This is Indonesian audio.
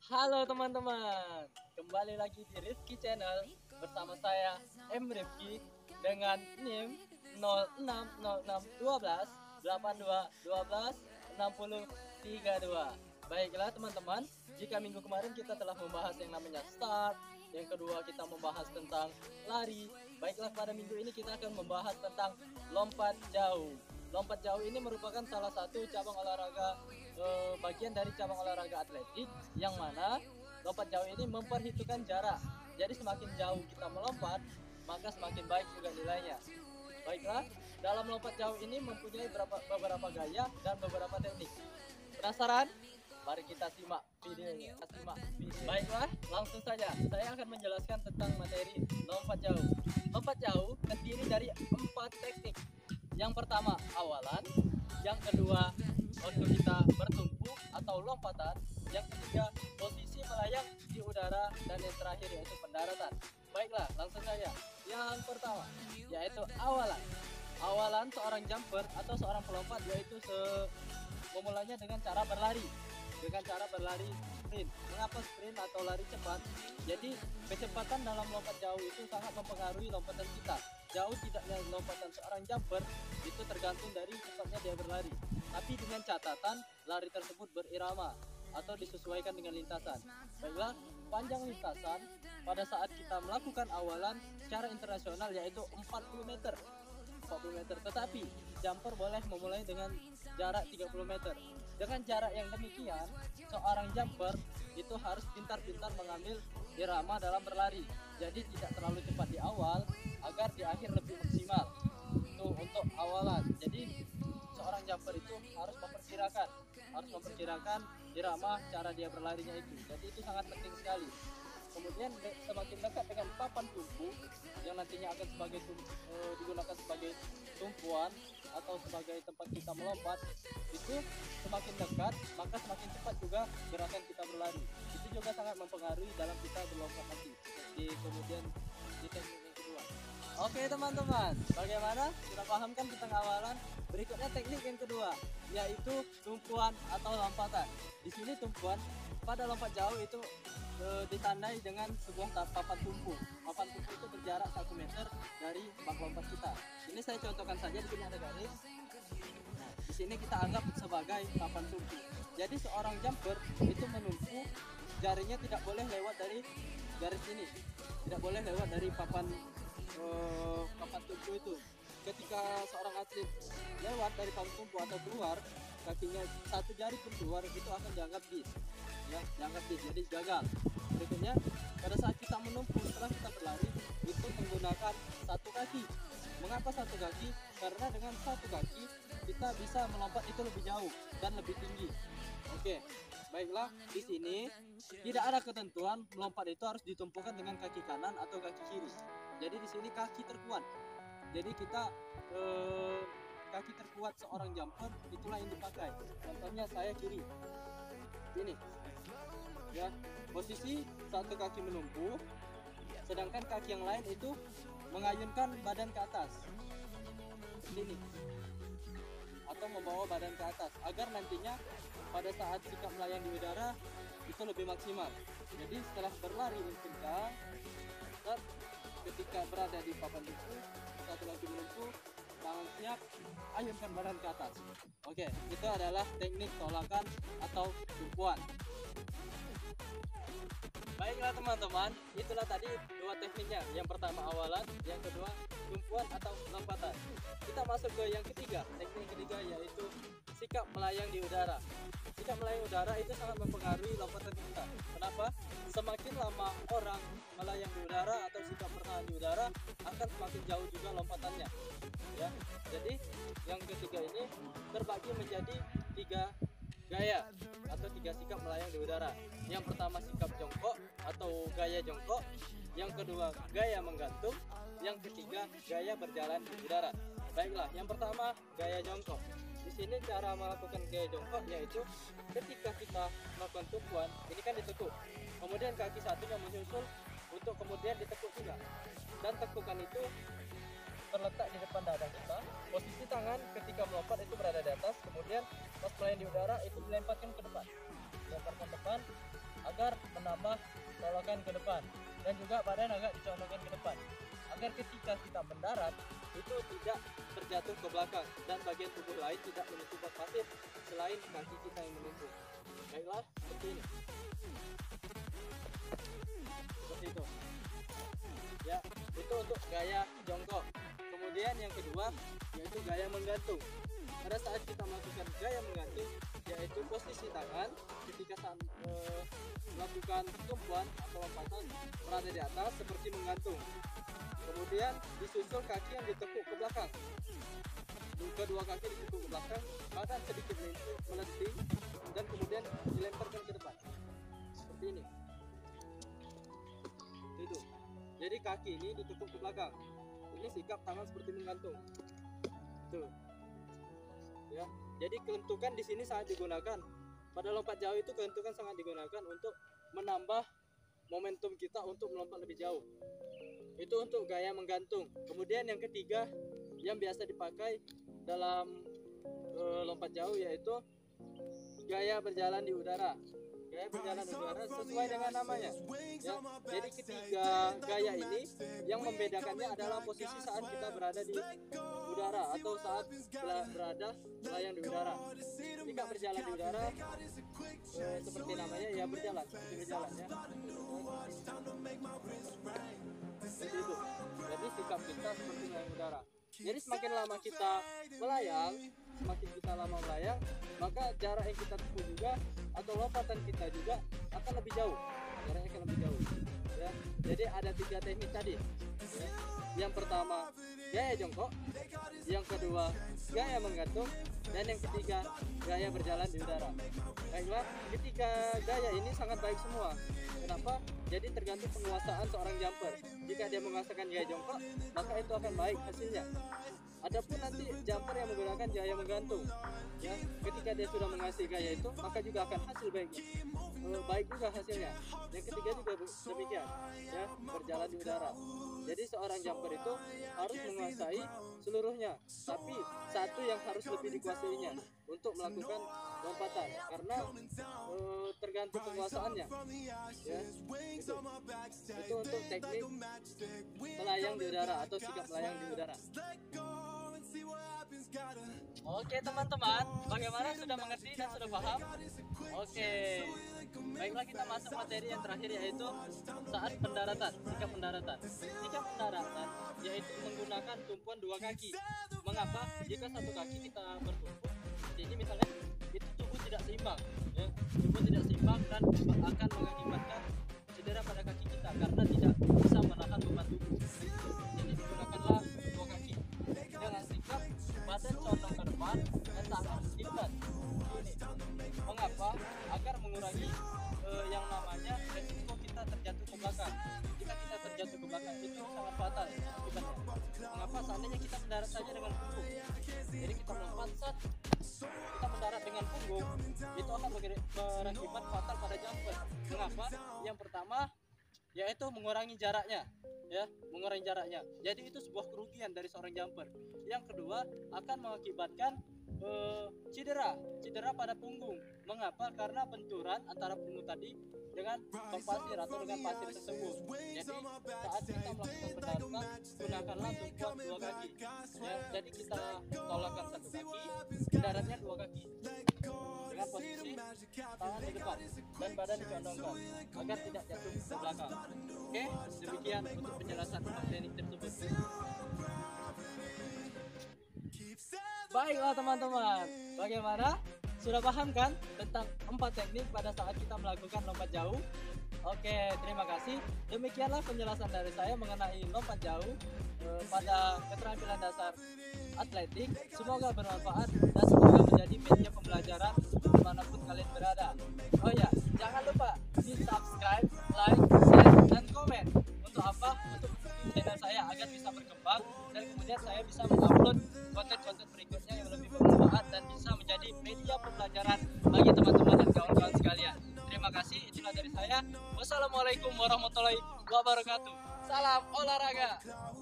Halo teman-teman, kembali lagi di Rifki Channel bersama saya M Rifki dengan NIM 06061282126032. Baiklah teman-teman, jika minggu kemarin kita telah membahas yang namanya start, yang kedua kita membahas tentang lari. Baiklah pada minggu ini kita akan membahas tentang lompat jauh. Lompat jauh ini merupakan salah satu cabang olahraga bagian dari cabang olahraga atletik yang mana lompat jauh ini memperhitungkan jarak. Jadi semakin jauh kita melompat, maka semakin baik juga nilainya. Baiklah, dalam lompat jauh ini mempunyai beberapa gaya dan beberapa teknik. Penasaran? Mari kita simak videonya. Baiklah, langsung saja. Saya akan menjelaskan tentang materi lompat jauh. Lompat jauh terdiri dari 4 teknik. Yang pertama, awalan. Yang kedua, waktu kita bertumpu atau lompatan. Yang ketiga, posisi melayang di udara. Dan yang terakhir yaitu pendaratan. Baiklah, langsung saja. Yang pertama, yaitu awalan. Awalan seorang jumper atau seorang pelompat yaitu memulainya dengan cara berlari. Dengan cara berlari sprint. Mengapa sprint atau lari cepat? Jadi kecepatan dalam lompat jauh itu sangat mempengaruhi lompatan kita. Jauh tidaknya lompatan seorang jumper itu tergantung dari cepatnya dia berlari. Tapi dengan catatan lari tersebut berirama atau disesuaikan dengan lintasan. Baiklah, panjang lintasan pada saat kita melakukan awalan secara internasional yaitu 40 meter. 40 meter, tetapi jumper boleh memulai dengan jarak 30 meter. Dengan jarak yang demikian, seorang jumper itu harus pintar-pintar mengambil irama dalam berlari. Jadi tidak terlalu cepat di awal agar di akhir lebih maksimal. Itu untuk awalan. Jadi seorang jumper itu harus memperkirakan irama cara dia berlarinya itu. Jadi itu sangat penting sekali. Kemudian semakin dekat dengan papan tumpu yang nantinya akan digunakan sebagai tumpuan atau sebagai tempat kita melompat, itu semakin dekat maka semakin cepat juga gerakan kita berlari. Itu juga sangat mempengaruhi dalam kita berlompat nanti di teknik yang kedua. Oke teman-teman, bagaimana? Sudah paham kan tentang awalan? Berikutnya teknik yang kedua, yaitu tumpuan atau lompatan. Di sini tumpuan pada lompat jauh itu ditandai dengan sebuah papan tumpu. Papan tumpu itu berjarak 1 meter dari bak lompat kita. Ini saya contohkan saja, di sini ada garis. Nah, di sini kita anggap sebagai papan tumpu. Jadi seorang jumper itu menumpu, jarinya tidak boleh lewat dari garis ini. Tidak boleh lewat dari papan tumpu itu. Ketika seorang atlet lewat dari papan tumpu atau keluar, kakinya satu jari pun keluar, itu akan dianggap miss. Ya, dianggap miss, jadi gagal. Berikutnya, pada saat kita menumpu setelah kita berlari, itu menggunakan satu kaki. Mengapa satu kaki? Karena dengan satu kaki kita bisa melompat itu lebih jauh dan lebih tinggi. Oke, baiklah, di sini tidak ada ketentuan melompat itu harus ditumpukan dengan kaki kanan atau kaki kiri. Jadi di sini kaki terkuat. Jadi kita kaki terkuat seorang jumper itulah yang dipakai. Contohnya saya kiri. Ini. Ya, posisi satu kaki menumpu, sedangkan kaki yang lain itu mengayunkan badan ke atas. Ini. Atau membawa badan ke atas agar nantinya pada saat sikap melayang di udara itu lebih maksimal. Jadi setelah berlari kencang, ketika berada di papan tumpu, satu lagi menumpu, tangan siap, ayunkan badan ke atas. Oke, itu adalah teknik tolakan atau tumpuan. Baiklah teman-teman, itulah tadi dua tekniknya. Yang pertama awalan, yang kedua tumpuan atau lompatan. Kita masuk ke yang ketiga. Teknik ketiga yaitu sikap melayang di udara. Sikap melayang udara itu sangat mempengaruhi lompatan kita. Kenapa? Semakin lama orang melayang di udara atau sikap bertahan di udara, akan semakin jauh juga lompatannya. Ya, jadi yang ketiga ini terbagi menjadi 3 gaya atau 3 sikap melayang di udara. Yang pertama sikap jongkok atau gaya jongkok, yang kedua gaya menggantung, yang ketiga gaya berjalan di udara. Baiklah, yang pertama gaya jongkok. Di sini cara melakukan gaya jongkok yaitu ketika kita melakukan tumpuan, ini kan ditekuk. Kemudian kaki satunya menyusul untuk kemudian ditekuk juga. Dan tekukan itu terletak di depan dada kita. Posisi tangan ketika melompat itu berada di atas, kemudian pas melayang di udara itu dilemparkan ke depan. Dilemparkan ke depan agar agar menambah tolokan ke depan, dan juga badan agak dicondongkan ke depan agar ketika kita mendarat itu tidak terjatuh ke belakang dan bagian tubuh lain tidak menyentuh pasir selain kaki kita yang menyentuh. Baiklah, seperti ini. Seperti itu. Ya, itu untuk gaya jongkok. Kemudian yang kedua yaitu gaya menggantung. Pada saat kita melakukan gaya menggantung, yaitu posisi tangan ketika saat melakukan tumpuan atau lompatan berada di atas seperti menggantung. Kemudian disusul kaki yang ditekuk ke belakang. Kedua kaki ditekuk ke belakang, badan sedikit melenting dan kemudian dilemparkan ke depan. Seperti ini. Itu. Jadi kaki ini ditekuk ke belakang. Ini sikap tangan seperti menggantung. Tuh. Ya. Jadi kelentukan di sini sangat digunakan. Pada lompat jauh itu kelentukan sangat digunakan untuk menambah momentum kita untuk melompat lebih jauh. Itu untuk gaya menggantung. Kemudian yang ketiga yang biasa dipakai dalam lompat jauh yaitu gaya berjalan di udara. Gaya berjalan di udara sesuai dengan namanya. Ya, jadi ketiga gaya ini yang membedakannya adalah posisi saat kita berada di udara atau saat berada melayang di udara. Jika berjalan di udara seperti namanya ya berjalan, seperti berjalan ya. Seperti itu. Jadi sikap kita seperti melayang udara. Jadi semakin lama kita melayang, maka jarak yang kita tempuh juga atau lompatan kita juga akan lebih jauh. Jaraknya akan lebih jauh. Ya. Jadi ada 3 teknik tadi. Ya. Yang pertama gaya jongkok, yang kedua gaya menggantung, dan yang ketiga gaya berjalan di udara. Baiklah, ketiga gaya ini sangat baik semua. Kenapa? Jadi tergantung penguasaan seorang jumper. Jika dia menguasakan gaya jongkok, maka itu akan baik hasilnya. Adapun nanti jumper yang menggunakan gaya menggantung, ya, ketika dia sudah menguasai gaya itu, maka juga akan hasil baiknya. Baik juga hasilnya. Yang ketiga juga demikian, ya, berjalan di udara. Jadi seorang jumper itu harus menguasai seluruhnya, tapi satu yang harus lebih dikuasainya untuk melakukan lompatan, karena tergantung penguasaannya. Ya, itu untuk teknik melayang di udara atau sikap melayang di udara. Oke teman-teman, bagaimana, sudah mengerti dan sudah paham? Oke, baiklah kita masuk materi yang terakhir yaitu saat pendaratan, sikap pendaratan. Sikap pendaratan yaitu menggunakan tumpuan 2 kaki. Mengapa? Jika satu kaki kita bertumpu, jadi misalnya itu tubuh tidak seimbang, ya, tubuh tidak seimbang dan akan mengakibatkan cedera pada kaki kita karena tidak bisa menahan beban tubuh. Jadi digunakanlah 2 kaki dengan sikap badan condong ke depan dan tangan di depan. Ini mengapa? Agar mengurangi yang namanya resiko kita terjatuh ke belakang. Jika kita terjatuh ke belakang itu sangat fatal akibatnya. Mengapa? Seandainya kita mendarat saja dengan punggung, jadi kita melompat, kita mendarat dengan punggung, itu akan berakibat fatal pada jumper. Mengapa? Yang pertama yaitu mengurangi jaraknya, ya, mengurangi jaraknya. Jadi itu sebuah kerugian dari seorang jumper. Yang kedua akan mengakibatkan cedera pada punggung. Mengapa? Karena benturan antara punggung tadi dengan pasir atau dengan pasir tersebut. Jadi saat kita melakukan pendaratan, gunakanlah tumpuan 2 kaki. Ya, jadi kita tolakkan 1 kaki, daratnya 2 kaki. Dengan posisi tangan di depan dan badan dicondongkan agar tidak jatuh ke belakang. Oke, demikian untuk penjelasan teknik tersebut. Baiklah teman-teman, bagaimana? Sudah paham kan tentang 4 teknik pada saat kita melakukan lompat jauh? Oke, terima kasih. Demikianlah penjelasan dari saya mengenai lompat jauh pada keterampilan dasar atletik. Semoga bermanfaat dan semoga menjadi media pembelajaran dimanapun kalian berada. Oh ya, jangan lupa di subscribe, like, share, dan komen. Untuk apa? Untuk channel saya agar bisa berkembang dan kemudian saya bisa mengupload konten-konten berikutnya yang lebih bermanfaat dan bisa menjadi media pembelajaran bagi teman-teman dan kawan-kawan sekalian. Terima kasih, itulah dari saya. Wassalamualaikum warahmatullahi wabarakatuh. Salam olahraga.